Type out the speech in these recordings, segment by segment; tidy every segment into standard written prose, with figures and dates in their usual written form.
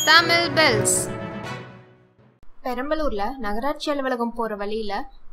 Tamil Bells. பெரம்பலூர்ல நகராட்சி அலுவலகம் போற வழியில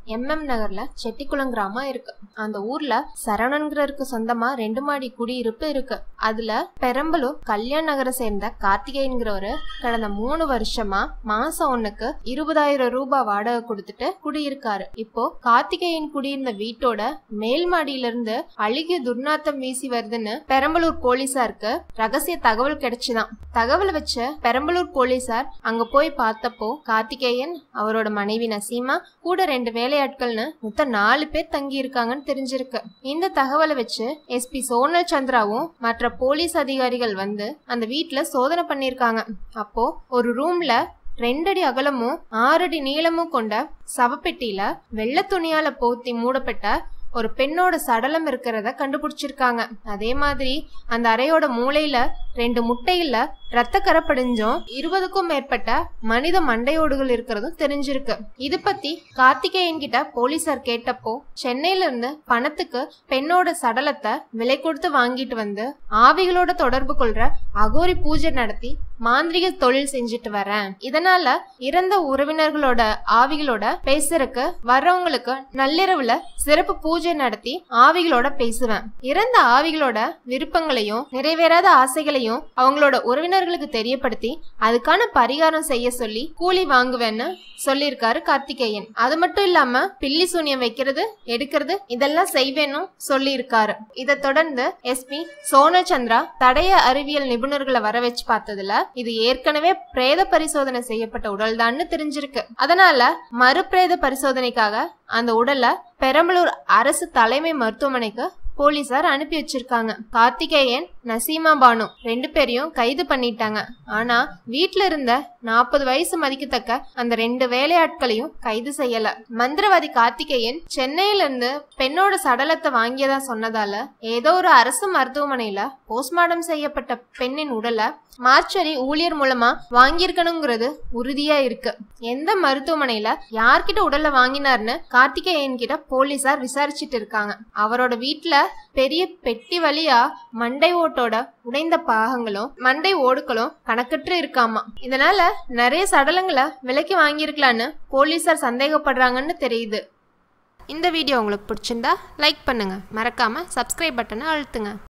நகர்ல செட்டிக்குளம் கிராமம் இருக்கு. அந்த ஊர்ல சரவணன்கிறருக்கு சொந்தமா 2 மாடி குடியிருப்பு இருக்கு. அதுல பெரம்பலூர் கல்யாண நகரை சேர்ந்த கார்த்திகேயன்கிறவரு கடந்த 3 வருஷமா மாசம் ஒண்ணுக்கு 20,000 ரூபாய் வாடகை கொடுத்துட்டு குடியிருக்காரு. இப்போ கார்த்திகேயன் குடியிருந்த வீட்டோட மேல் மாடியில இருந்து அழுகிய துர்நாத்தம் வீசி வருதுன்னு பெரம்பலூர் போலீசாருக்கு ரகசிய தகவல் கிடைச்சுதான். தகவல் வச்ச பெரம்பலூர் போலீசார் அங்க போய் பார்த்தப்போ கார்த்திகேயன், அவரோட மனைவி நசீமா, கூட 2 வேலையாட்கள்னு மொத்தம் 4 பேர் தங்கி இருக்காங்கன்னு தெரிஞ்சிருக்கு. இந்த தகவலை வச்சு எஸ்பி சோனல் சந்திராவும் மற்ற போலீஸ் அதிகாரிகள் வந்து அந்த வீட்டுல சோதனை பண்ணிருக்காங்க. அப்போ ஒரு ரூம்ல 2 அடி அகலமும் 6 அடி நீளமும் கொண்ட சவப்பெட்டியில வெள்ளை துணியால போத்தி மூடப்பட்ட ஒரு பெண்ணோட சடலம் இருக்கிறத கண்டுபிடிச்சிருக்காங்க. அதே மாதிரி அந்த அறையோட மூலையில 2 முட்டையில ரத்த கரை படிஞ்சும் 20க்கும் மேற்பட்ட மனித மண்டையோடுகள் இருக்கிறதும் தெரிஞ்சிருக்கு. இது பத்தி கார்த்திகேயன் கிட்ட போலீசார் கேட்டப்போ, சென்னையில இருந்து பணத்துக்கு பெண்ணோட சடலத்தை விலை கொடுத்து வாங்கிட்டு வந்து ஆவிகளோட தொடர்பு கொள்ற அகோரி பூஜை நடத்தி மாந்திரிக தொழில் செஞ்சுட்டு வரேன். இதனால இறந்த உறவினர்களோட ஆவிகளோட பேசுறதுக்கு வர்றவங்களுக்கு நள்ளிரவுல சிறப்பு பூஜை நடத்தி ஆவிகளோட பேசுவேன். இறந்த ஆவிகளோட விருப்பங்களையும் நிறைவேறாத ஆசைகளையும் அவங்களோட உறவினர்களுக்கு தெரியப்படுத்தி அதுக்கான பரிகாரம் செய்ய சொல்லி கூலி வாங்குவேன்னு சொல்லியிருக்காரு கார்த்திகேயன். அது மட்டும் இல்லாம பில்லி சூனியம் வைக்கிறது, எடுக்கிறது இதெல்லாம் செய்வேன்னு சொல்லி இருக்காரு. இதை தொடர்ந்து எஸ்பி சோனல் சந்திரா தடய அறிவியல் நிபுணர்களை வர வச்சு பார்த்ததுல இது ஏற்கனவே பிரேத பரிசோதனை செய்யப்பட்ட உடல் தான்னு தெரிஞ்சிருக்கு. அதனால மறுபிரேத பரிசோதனைக்காக அந்த உடலை பெரம்பலூர் அரசு தலைமை மருத்துவமனைக்கு போலீசார் அனுப்பி வச்சிருக்காங்க. கார்த்திகேயன், நசீமா பானு 2 பேரையும் கைது பண்ணிட்டாங்க. ஆனா வீட்டுல இருந்த 40 வயசு மதிக்கத்தக்க அந்த 2 வேலையாட்களையும் கைது செய்யல. மந்திரவாதி கார்த்திகேயன் சென்னையில இருந்து பெண்ணோட சடலத்தை வாங்கியதா சொன்னதால ஏதோ ஒரு அரசு மருத்துவமனையில போஸ்ட்மார்டம் செய்யப்பட்ட பெண்ணின் உடலை மார்ச்சரி ஊழியர் மூலமா வாங்கியிருக்கணுங்கிறது உறுதியா இருக்கு. எந்த மருத்துவமனையில யார்கிட்ட உடலை வாங்கினார்னு கார்த்திகேயன் கிட்ட போலீசார் விசாரிச்சுட்டு இருக்காங்க. அவரோட வீட்டுல பெரிய பெட்டி வழியா மண்டை ஓட்டோட உடைந்த பாகங்களும் மண்டை ஓடுகளும் கணக்கற்று இருக்காமா. இதனால நிறைய சடலங்களை விலைக்கு வாங்கியிருக்கலான்னு போலீசார் சந்தேகப்படுறாங்கன்னு தெரியுது. இந்த வீடியோ உங்களுக்கு பிடிச்சிருந்தா லைக் பண்ணுங்க, மறக்காம சப்ஸ்கிரைப் பட்டனை அழுத்துங்க.